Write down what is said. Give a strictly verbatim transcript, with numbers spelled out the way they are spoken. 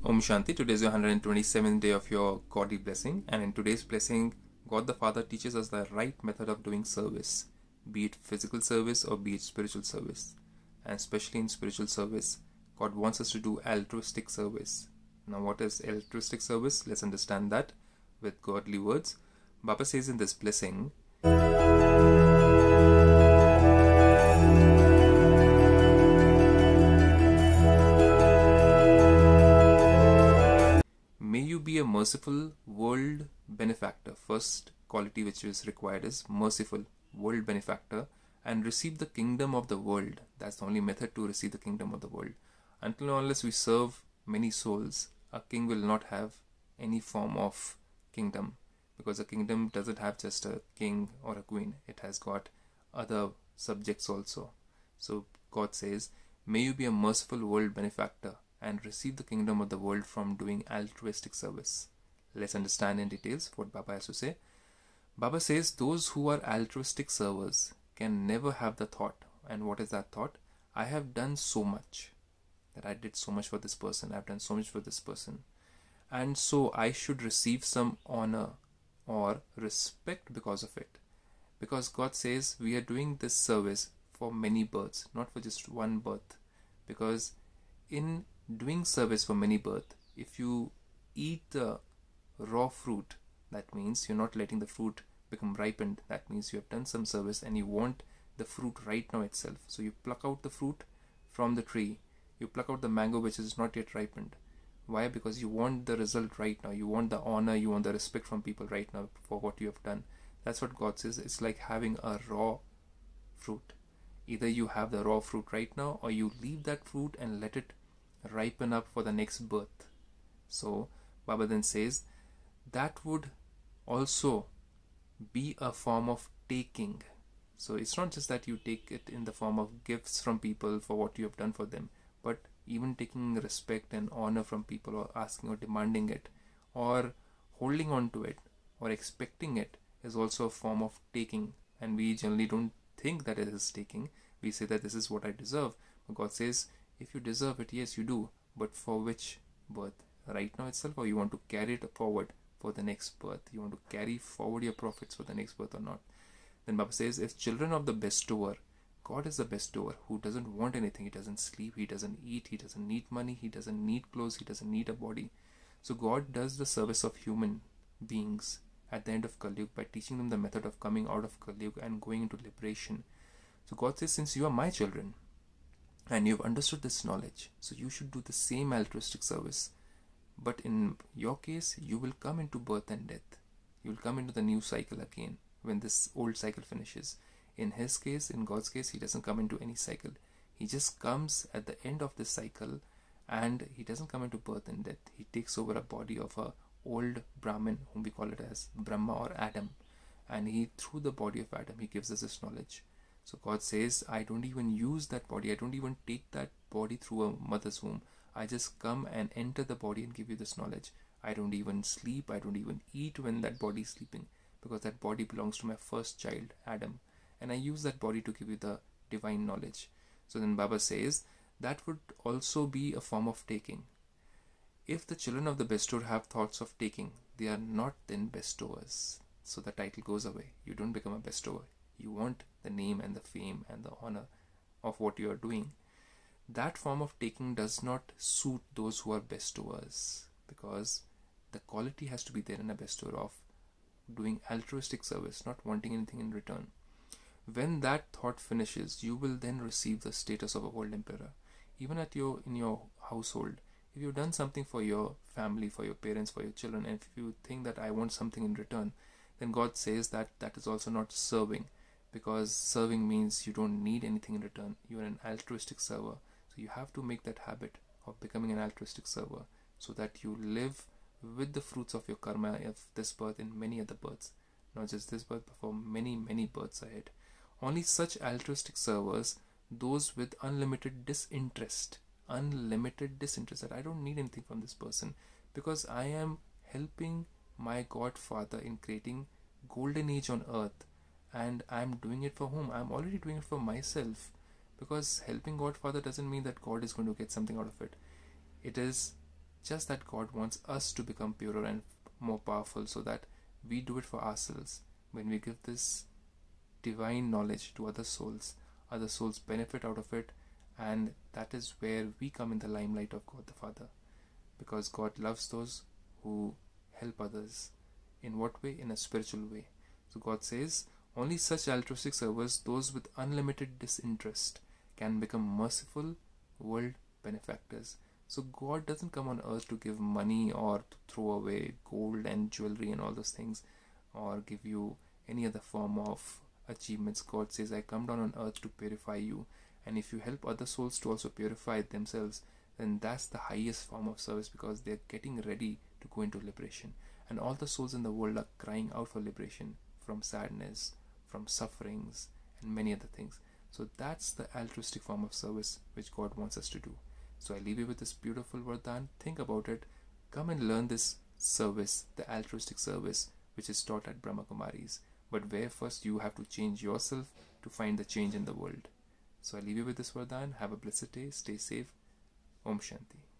Om Shanti. Today is your one hundred twenty-seventh day of your godly blessing, and in today's blessing, God the Father teaches us the right method of doing service, be it physical service or be it spiritual service. And especially in spiritual service, God wants us to do altruistic service. Now, what is altruistic service? Let's understand that with godly words. Baba says in this blessing, may you be a merciful world benefactor. First quality which is required is merciful world benefactor, and receive the kingdom of the world. That's the only method to receive the kingdom of the world. Until and unless we serve many souls, a king will not have any form of kingdom, because a kingdom doesn't have just a king or a queen. It has got other subjects also. So God says, may you be a merciful world benefactor and receive the kingdom of the world from doing altruistic service. Let's understand in details what Baba has to say. Baba says those who are altruistic servers can never have the thought. And what is that thought? I have done so much, that I did so much for this person, I've done so much for this person, and so I should receive some honor or respect because of it. Because God says we are doing this service for many births, not for just one birth. Because in doing service for many birth, if you eat the raw fruit, that means you're not letting the fruit become ripened. That means you have done some service and you want the fruit right now itself. So you pluck out the fruit from the tree. You pluck out the mango which is not yet ripened. Why? Because you want the result right now. You want the honor, you want the respect from people right now for what you have done. That's what God says. It's like having a raw fruit. Either you have the raw fruit right now, or you leave that fruit and let it ripen up for the next birth. So Baba then says that would also be a form of taking. So it's not just that you take it in the form of gifts from people for what you have done for them, but even taking respect and honor from people, or asking or demanding it, or holding on to it, or expecting it, is also a form of taking. And we generally don't think that it is taking. We say that this is what I deserve. But God says, if you deserve it, yes, you do. But for which birth? Right now itself, or you want to carry it forward for the next birth? You want to carry forward your profits for the next birth or not? Then Baba says, if children of the bestower, God is the bestower who doesn't want anything. He doesn't sleep, he doesn't eat, he doesn't need money, he doesn't need clothes, he doesn't need a body. So God does the service of human beings at the end of Kali Yuga by teaching them the method of coming out of Kali Yuga and going into liberation. So God says, since you are my children and you've understood this knowledge, so you should do the same altruistic service. But in your case, you will come into birth and death. You will come into the new cycle again when this old cycle finishes. In his case, in God's case, he doesn't come into any cycle. He just comes at the end of this cycle, and he doesn't come into birth and death. He takes over a body of a old Brahmin, whom we call it as Brahma or Adam, and he, through the body of Adam, he gives us this knowledge. So God says, I don't even use that body. I don't even take that body through a mother's womb. I just come and enter the body and give you this knowledge. I don't even sleep. I don't even eat when that body is sleeping, because that body belongs to my first child, Adam. And I use that body to give you the divine knowledge. So then Baba says, that would also be a form of taking. If the children of the bestower have thoughts of taking, they are not then bestowers. So the title goes away. You don't become a bestower. You want the name and the fame and the honor of what you are doing. That form of taking does not suit those who are bestowers, because the quality has to be there in a bestower of doing altruistic service, not wanting anything in return. When that thought finishes, you will then receive the status of a world emperor. Even at your in your household, if you've done something for your family, for your parents, for your children, and if you think that I want something in return, then God says that that is also not serving, because serving means you don't need anything in return. You are an altruistic server. So you have to make that habit of becoming an altruistic server, so that you live with the fruits of your karma of this birth in many other births. Not just this birth, but for many, many births ahead. Only such altruistic servers, those with unlimited disinterest, unlimited disinterest, that I don't need anything from this person, because I am helping my Godfather in creating golden age on earth, and I'm doing it for whom? I'm already doing it for myself, because helping Godfather doesn't mean that God is going to get something out of it. It is just that God wants us to become purer and more powerful, so that we do it for ourselves. When we give this divine knowledge to other souls, other souls benefit out of it, and that is where we come in the limelight of God the Father, because God loves those who help others. In what way? In a spiritual way. So God says only such altruistic servers, those with unlimited disinterest, can become merciful world benefactors. So God doesn't come on earth to give money or to throw away gold and jewelry and all those things, or give you any other form of achievements. God says, I come down on earth to purify you, and if you help other souls to also purify themselves, then that's the highest form of service, because they're getting ready to go into liberation. And all the souls in the world are crying out for liberation from sadness, from sufferings, and many other things. So that's the altruistic form of service which God wants us to do. So I leave you with this beautiful Vardhan. Think about it. Come and learn this service, the altruistic service, which is taught at Brahma Kumaris. But where first you have to change yourself to find the change in the world. So I leave you with this Vardhan. Have a blessed day. Stay safe. Om Shanti.